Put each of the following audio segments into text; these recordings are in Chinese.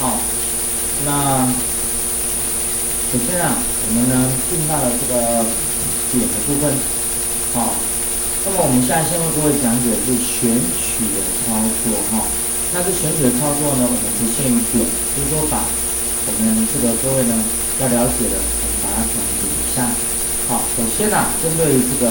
好，那首先啊，我们呢进到了这个点的部分，好，那么我们现在先为各位讲解是选取的操作哈。那这选取的操作呢，我们不限于点，就是说把我们这个各位呢要了解的，我们把它讲解一下。好，首先啊，针对这个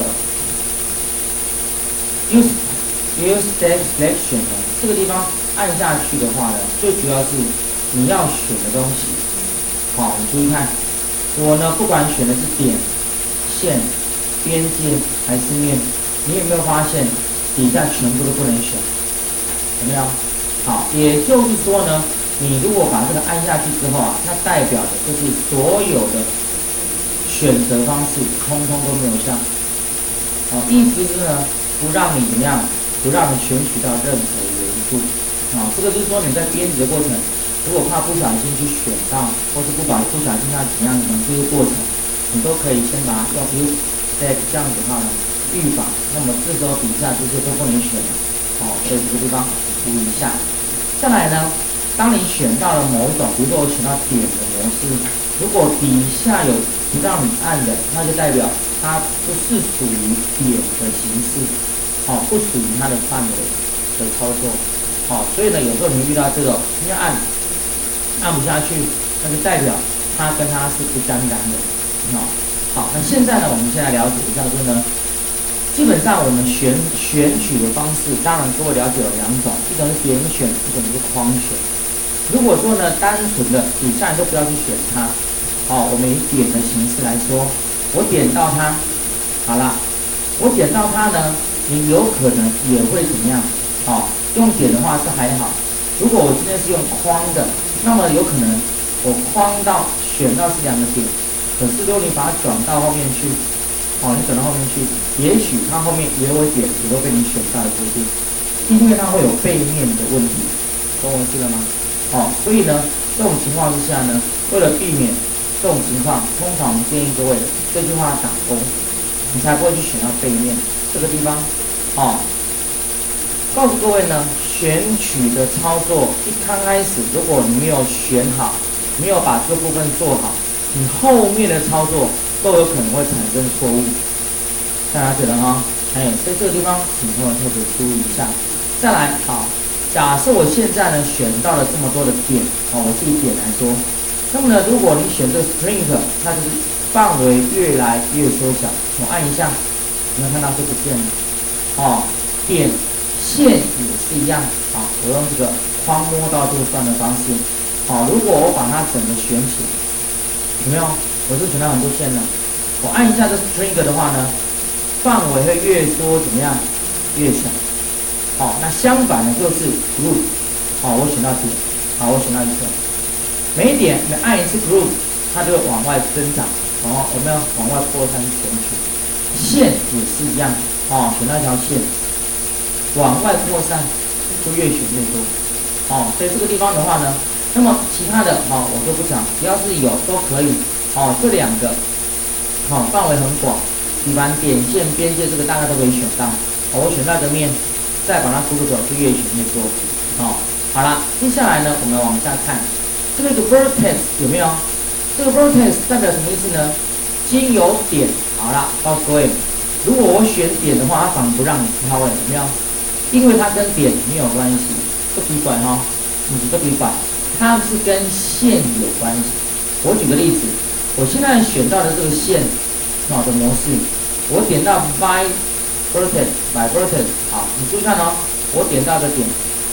use step selection 呢，这个地方按下去的话呢，最主要是你要选的东西。好，你注意看，我呢不管选的是点、线、边界还是面，你有没有发现底下全部都不能选？有没有？好，也就是说呢，你如果把这个按下去之后啊，那代表的就是所有的选择方式通通都没有效。好，意思是呢，不让你怎么样，不让你选取到任何元素。啊，这个就是说你在编辑的过程，如果怕不小心去选到，或是不小心它怎样的这个过程，你都可以先把它用 use step 这样子的话呢预防。那么这时候底下这些都不能选了。好，所以这个地方注意一下。再来呢，当你选到了某一种，比如说我选到点的模式，如果底下有不让你按的，那就代表它不是属于点的形式，好，不属于它的范围的操作，好，所以呢，有时候你会遇到这种要按不下去，那就代表它跟它是不相干的，好，那现在呢，我们先来了解一下，就是呢，基本上我们选取的方式，当然各位了解有两种，一种是点选，一种是框选。如果说呢，单纯的底下你都不要去选它，好，我们以点的形式来说，我点到它，好了，我点到它呢，你有可能也会怎么样？好，用点的话是还好，如果我今天是用框的，那么有可能我框到选到是两个点，可是如果你把它转到后面去，好，你转到后面去，也许它后面也有点也会被你选到的不一定，因为它会有背面的问题，懂我意思了吗？好，所以呢，这种情况之下呢，为了避免这种情况，通常我们建议各位这句话打勾，你才不会去选到背面这个地方。哦，告诉各位呢，选取的操作一刚开始，如果你没有选好，没有把这部分做好，你后面的操作都有可能会产生错误。大家觉得哈？所以这个地方请各位特别注意一下。再来，好。假设我现在呢选到了这么多的点，我是以点来说，那么呢，如果你选这个 string， 那就是范围越来越缩小。我按一下，你会看到就不见了。点线也是一样，我用这个框摸到这个算的方式。如果我把它整个选起来，有没有？我就选到很多线了。我按一下这 string 的话呢，范围会越缩怎么样？越小。好，那相反的就是 group， 我选到点，我选到一个，每点每按一次 group， 它就会往外增长，有没有往外扩散选取？线也是一样，选到一条线，往外扩散就越选越多，所以这个地方的话呢，那么其他的我就不讲，只要是有都可以，这两个，范围很广，比方点线边界这个大家都可以选到，我选到的面。再把它勾走，就越选越多。好了，接下来呢，我们往下看，这个 vertex 有没有？这个 vertex 代表什么意思呢？经由点，好了，告诉各位，如果我选点的话，它反而不让你挑了，有没有？因为它跟点没有关系，不奇怪哈，不奇怪，它是跟线有关系。我举个例子，我现在选到的这个线的模式，我点到 by vertex by vertex， 好，你注意看哦，我点到的点，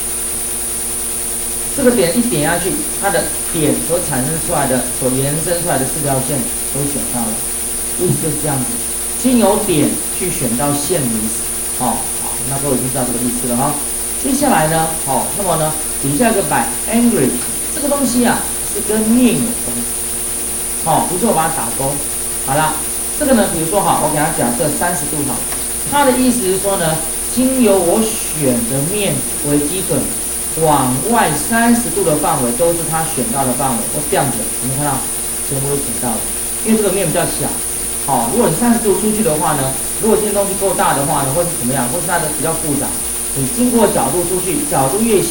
这个点一点下去，它的点所产生出来的、所延伸出来的四条线都选到了，意思就是这样子，经由点去选到线的意思，好，那各位就知道这个意思了哈。接下来呢，那么呢，底下一个by angry， 这个东西啊是跟面有关系，比如说我把它打勾，好了，这个呢，比如说我给它假设30度好。它的意思是说呢，经由我选的面为基准，往外30度的范围都是它选到的范围。我这样子，你们看到全部都选到了，因为这个面比较小。如果你30度出去的话呢，如果这件东西够大的话呢，或是怎么样，或是它的比较复杂，你经过角度出去，角度越小，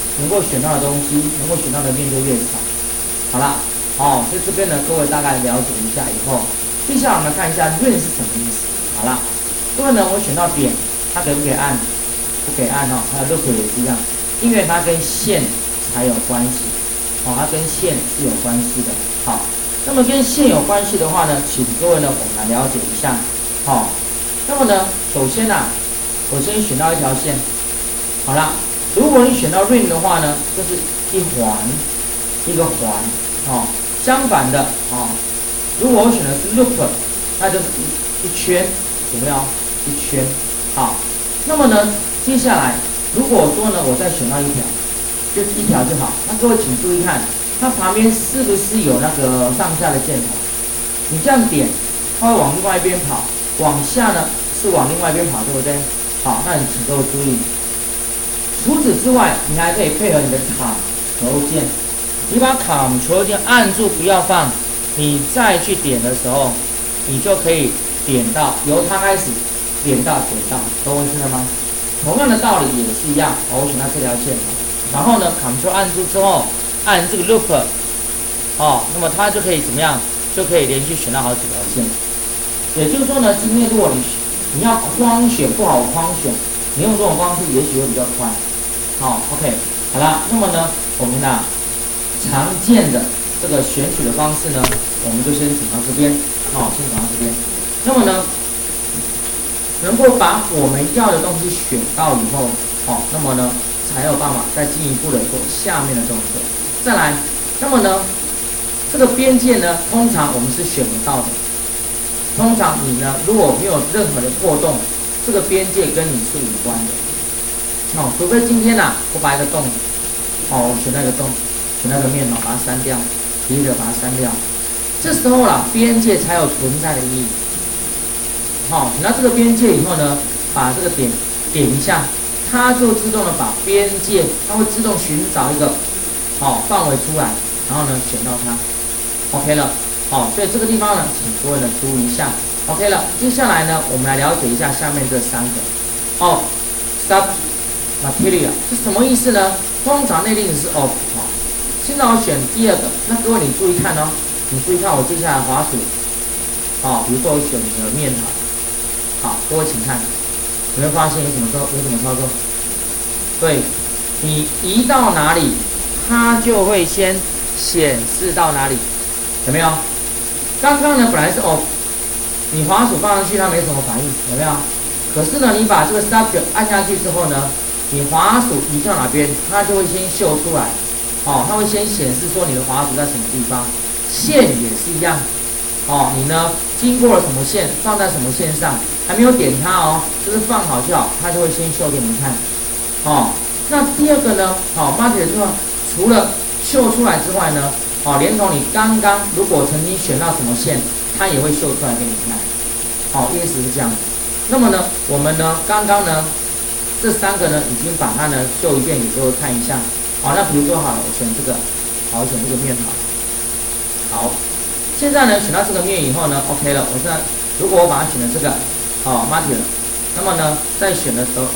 能够选到的东西，能够选到的面就越少。好啦，所以这边呢，各位大概了解一下以后，接下来我们看一下润是什么意思。好啦，各位呢，我选到点，它给不给按？不给按哦。还有 loop 也是一样，因为它跟线才有关系。它跟线是有关系的。好，那么跟线有关系的话呢，请各位呢，我们来了解一下。那么呢，首先我先选到一条线。好啦，如果你选到 ring 的话呢，就是一环一个环。相反的如果我选的是 loop， 那就是一圈，有没有？一圈。好，那么呢，接下来如果说呢，我再选到一条，就是一条就好。那各位请注意看，它旁边是不是有那个上下的箭头？你这样点，它会往另外一边跑；往下呢是往另外一边跑，对不对？好，那你请各位注意。除此之外，你还可以配合你的Ctrl键。你把Ctrl键按住不要放，你再去点的时候，你就可以点到由它开始点到，懂我意思了吗？同样的道理也是一样。我选到这条线，然后呢，Ctrl按住之后，按这个 loop， 那么它就可以怎么样？就可以连续选到好几条线。也就是说呢，今天如果你要框选不好框选，你用这种方式也许会比较快。OK， 好啦，那么呢，我们常见的这个选取的方式呢，我们就先讲到这边，先讲到这边。那么呢，能够把我们要的东西选到以后，那么呢，才有办法再进一步的做下面的动作。再来，那么呢，这个边界呢，通常我们是选不到的。通常你呢，如果没有任何的破洞，这个边界跟你是无关的。除非今天我把一个洞，我选那个洞。选那个面把它删掉，提着把它删掉，这时候边界才有存在的意义。选到这个边界以后呢，把这个点一下，它就自动的把边界，它会自动寻找一个范围出来，然后呢选到它 ，OK 了。所以这个地方呢，请各位呢注意一下 ，OK 了。接下来呢，我们来了解一下下面这三个subject material 是什么意思呢？通常内定是 of。现在我选第二个，那各位你注意看哦，你注意看我接下来滑鼠，比如说我选择面好，各位请看，你会发现有什么操作？对，你移到哪里，它就会先显示到哪里，有没有？刚刚呢本来是你滑鼠放上去它没什么反应，有没有？可是呢，你把这个 subject 按下去之后呢，你滑鼠移到哪边，它就会先秀出来。它会先显示说你的滑鼠在什么地方，线也是一样。你呢经过了什么线，放在什么线上，还没有点它就是放好就好，它就会先秀给你们看。那第二个呢，Market 除了秀出来之外呢，连同你刚刚如果曾经选到什么线，它也会秀出来给你看。意思是这样。那么呢，我们呢刚刚呢这三个呢已经把它呢秀一遍给各位看一下。那比如说好了，我选这个，我选这个面好。现在呢选到这个面以后呢 ，OK 了。我现在如果我把它选成这个Market 了，那么呢在选的时候，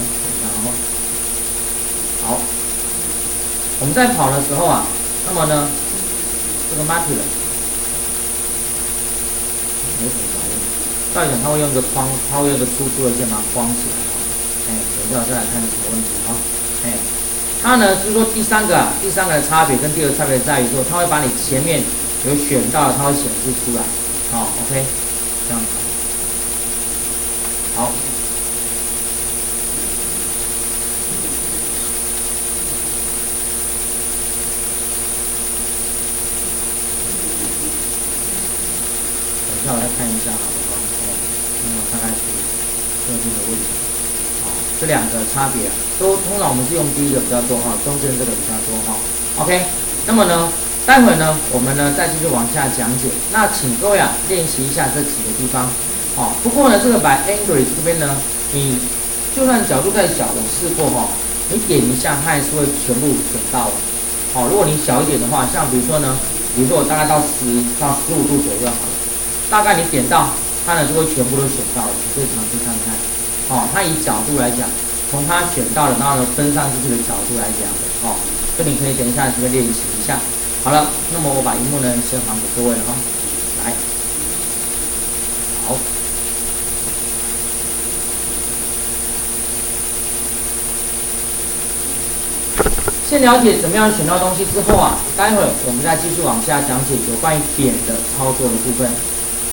好，我们在跑的时候那么呢这个 Market 了，没什么反应。照理讲，它会用一个框，它会用一个粗粗的线把它框起来。等一下我再来看有什么问题它呢，就是说第三个的差别跟第二个差别在于说，它会把你前面有选到的，它会显示出来。OK， 这样子。好。等一下我再看一下大概是特定的问题。这两个差别通常我们是用第一个比较多中间这个比较多OK， 那么呢，待会呢我们呢再继续往下讲解。那请各位练习一下这几个地方。不过呢这个by Angry 这边呢，你就算角度再小，我试过你点一下它还是会全部选到的。如果你小一点的话，像比如说我大概到10到15度左右好了，大概你点到它呢就会全部都选到了，你可以尝试看看。它以角度来讲，从它选到的，然后呢分上去的角度来讲的哦，这里可以等一下这边练习一下。好了，那么我把荧幕呢先还给各位了哈，来，好。先了解怎么样选到东西之后啊，待会我们再继续往下讲解有关于点的操作的部分。